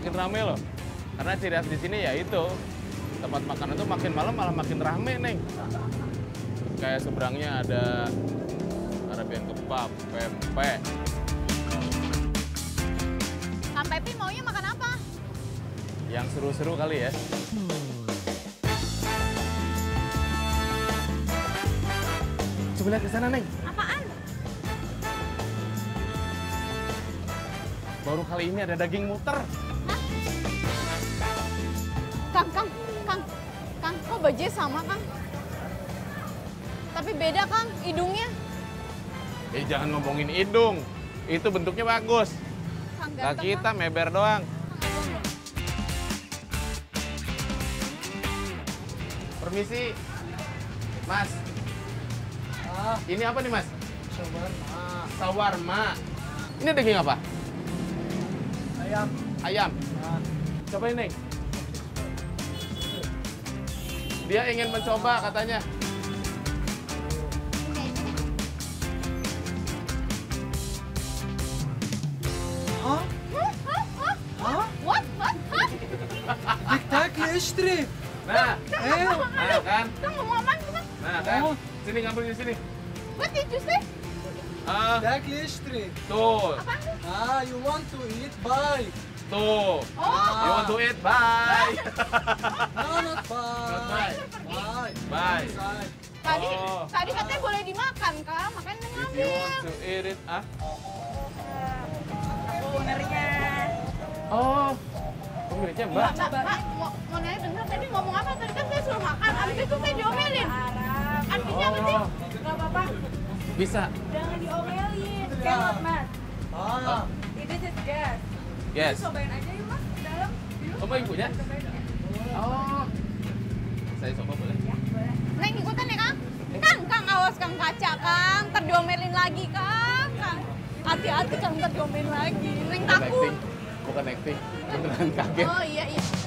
makin rame loh. Karena ciri khas di sini ya itu, tempat makan itu makin malam malah makin rame, Neng. Kayak seberangnya ada Arabian kebab, pempek. Kang Pepi maunya makan apa? Yang seru-seru kali ya. Coba lihat ke sana, Neng. Apaan? Baru kali ini ada daging muter. Kang, kok bajunya sama, Kang? Tapi beda, Kang, hidungnya. Jangan ngomongin hidung. Itu bentuknya bagus. Kang Lah ganteng, kita Kang. meber doang. Permisi, Mas. Ini apa nih, Mas? Shawarma. Sawarma. Ini daging apa? Ayam. Ayam. Cobain, Neng. Dia ingin mencoba katanya. Hah? Hah? What? بدك تاكلي اشتري. Nah, ايه. nah kan? Kang ngomong apaan, Kang? Nah kan? Oh. Sini ngambil di sini. What did you say? تاكلي اشتري. Tuh, you want to eat buy. tuh. Oh, You want to eat? Bye. No, not buy. Not buy. Buy. Buy. Inside. tadi katanya boleh dimakan, Kang. Makanya If you ngambil. want to eat it, ah? Ownernya. Oh, pemiliknya Mbak. Mbak, mau nanya bentar, tadi ngomong apa? Tadi kan saya suruh makan, abis itu saya diomelin. Artinya apa sih? Gak apa-apa, Bisa. jangan diomelin. Kelot, Mas. Ah. Itu just gas. Yes. Cobain aja yuk, Mas, ke dalam. Yuk. Oh, Mbak ibunya? Cobain ya. Oh. Saya coba boleh? Ya, boleh. Neng ikutan ya, Kang? Kang, awas Kang kaca, Kang. Terdiomelin lagi, Kang. Hati-hati, Kang, terdiomelin lagi. Neng Bukan takut. acting. Bukan acting. Beneran kaget. Oh, iya.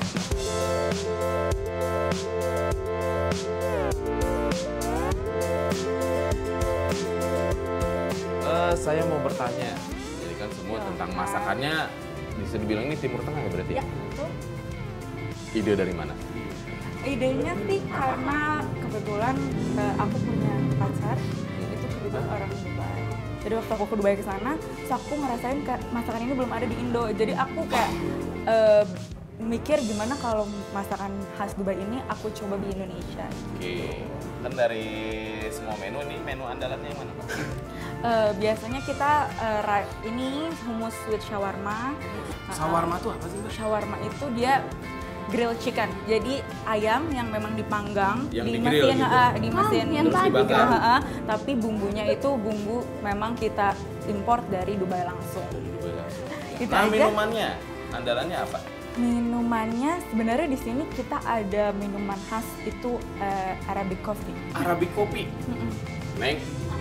Saya mau bertanya. Jadi kan semua tentang masakannya bisa dibilang ini Timur Tengah ya berarti? Ya, betul. Ide dari mana? Idenya sih karena kebetulan aku punya pacar, itu kebetulan orang Dubai. Jadi waktu aku ke Dubai ke sana, terus aku ngerasain kayak masakan ini belum ada di Indo. Jadi aku kayak mikir gimana kalau masakan khas Dubai ini aku coba di Indonesia. Oke. Kan dari semua menu ini menu andalannya yang mana? Biasanya kita ini hummus with shawarma. Sawarma tuh apa sih, Mbak? Shawarma itu dia grilled chicken. Jadi ayam yang memang dipanggang Yang di di-grill mesin, gitu? di mesin yang tadi. dibakar. Tapi bumbunya itu bumbu memang kita import dari Dubai langsung. Itu Nah, aja. minumannya, andalannya apa? Minumannya sebenarnya di sini kita ada minuman khas itu Arabic coffee. Arabic kopi. Neng,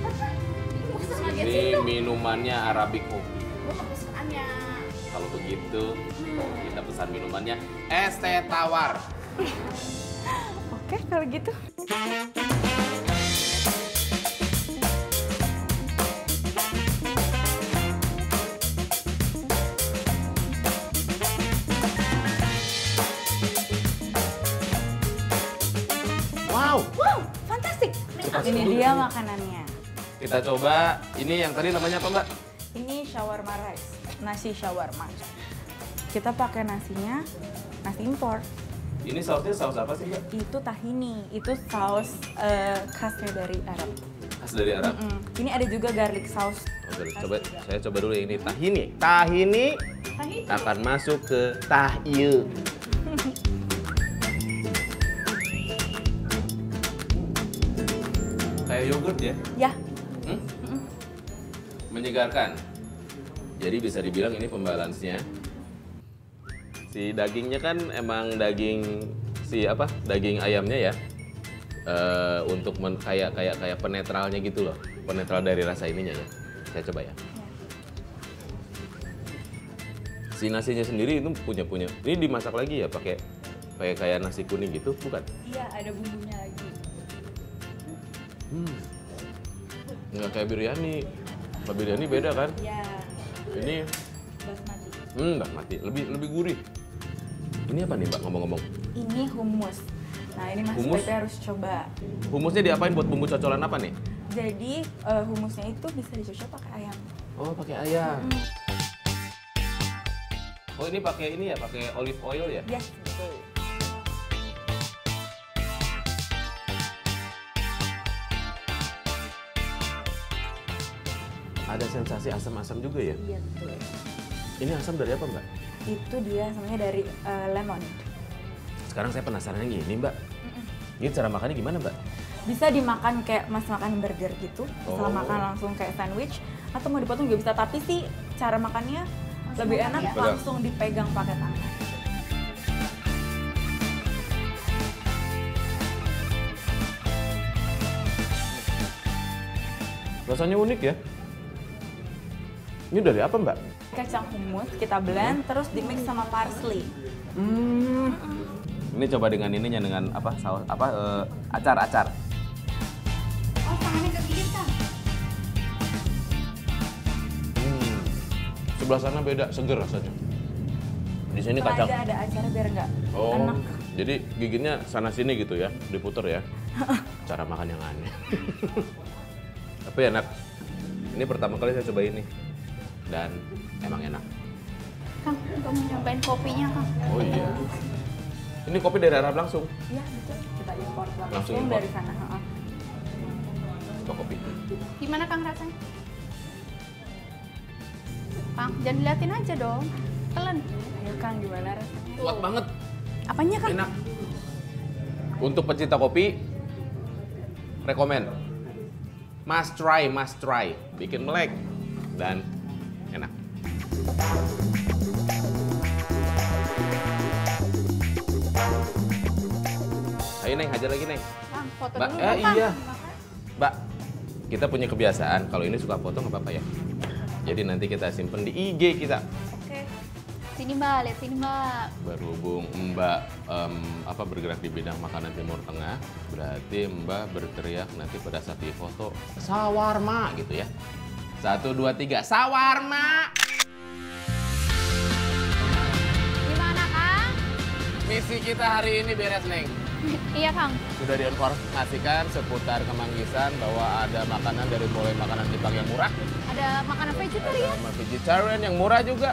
ini minumannya Arabic kopi. Gue kesukaannya. Kalau begitu, kita pesan minumannya es teh tawar. Oke, kalau gitu. Wow, Wow, fantastic. Ini dia makanannya. kita coba. Ini yang tadi namanya apa, Mbak? Ini shawarma rice, nasi shawarma. Kita pakai nasinya, nasi impor. Ini sausnya saus apa sih, Mbak? Itu tahini, itu saus khasnya dari Arab. Khas dari Arab. Ini ada juga garlic sauce. Oke, coba saya coba dulu yang ini tahini. Tahini akan masuk ke tahil. Kayak yogurt ya? Ya, Hmm? Menyegarkan. Jadi bisa dibilang ini pembalansnya. Si dagingnya kan emang daging daging ayamnya ya. Untuk kayak penetralnya gitu loh. Penetral dari rasa ininya ya. Saya coba ya. Si nasinya sendiri itu punya. Ini dimasak lagi ya pakai kayak nasi kuning gitu, bukan? iya ada bumbunya lagi. Nggak kayak biryani. Kalau biryani beda kan? Ya, Ini basmati. basmati, lebih gurih. Ini apa nih Mbak ngomong-ngomong? Ini hummus. Nah ini Mas Hummus? Pepe harus coba. Humusnya diapain buat bumbu cocolan apa nih? Jadi hummusnya itu bisa dicocol pakai ayam. Oh, pakai ayam. Oh, ini pakai ini ya, pakai olive oil ya? Yes, betul. Ada sensasi asam-asam juga ya? Iya betul. Ini asam dari apa Mbak? Itu dia sebenarnya dari lemon. Sekarang saya penasaran yang ini Mbak. Ini cara makannya gimana Mbak? Bisa dimakan kayak Mas makan burger gitu, bisa Oh. makan langsung kayak sandwich, atau mau dipotong juga bisa. Tapi sih cara makannya lebih enak ya? langsung dipegang pakai tangan. Rasanya unik ya? Ini dari apa Mbak? Kacang hummus kita blend terus di mix sama parsley. Ini coba dengan ininya, dengan apa saus apa acar-acar. Oh, tangannya kegigit Kang. Sebelah sana beda, seger rasanya. Di sini kacang. Ada acara biar nggak Oh, enak. jadi gigitnya sana sini gitu ya, diputer ya. Cara makan yang aneh. Tapi enak. Ini pertama kali saya coba ini. Dan emang enak. Kang, untuk nyobain kopinya Kang. Oh iya. Ini kopi dari Arab langsung. Iya betul, kita import Langsung langsung import. dari sana. Coba kopi. Gimana Kang rasanya? Kang, jangan diliatin aja dong. Telan. Ayo Kang, gimana rasanya? Kuat banget. Apanya Kang? Enak. Untuk pecinta kopi, rekomen. Must try. Bikin melek dan enak. Ayo Neng, hajar lagi Neng. Kang, foto Mbak, dulu dong, Kang. iya. Mbak, kita punya kebiasaan kalau ini suka foto nggak apa-apa ya. Jadi nanti kita simpen di IG kita. Oke. Sini Mbak, lihat sini Mbak. Berhubung Mbak bergerak di bidang makanan Timur Tengah, berarti Mbak berteriak nanti pada saat di foto sawarma gitu ya. 1, 2, 3, sawarma. Gimana Kang? Misi kita hari ini beres Neng. Iya Kang. Sudah diinformasikan seputar Kemanggisan bahwa ada makanan dari mulai makanan Jepang yang murah, Ada makanan vegetarian. sama vegetarian yang murah juga.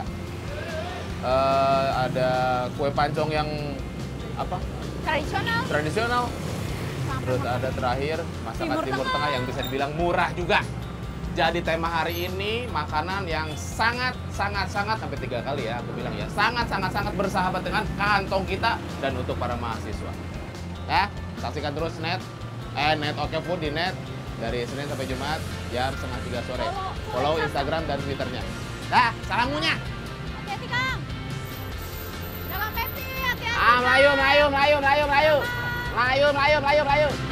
Ada kue pancong yang apa? Tradisional. Terus ada terakhir masakan Timur Timur Tengah. Tengah yang bisa dibilang murah juga. Jadi tema hari ini makanan yang sangat sampai 3 kali ya aku bilang ya, sangat bersahabat dengan kantong kita dan untuk para mahasiswa. Ya, saksikan terus Net Oke Food di Net dari Senin sampai Jumat jam 2:30 sore. Follow Instagram dan Twitternya. Dah, salam ngunyah. Hati-hati Kang. Dalam Pepi, hati-hati. Layun.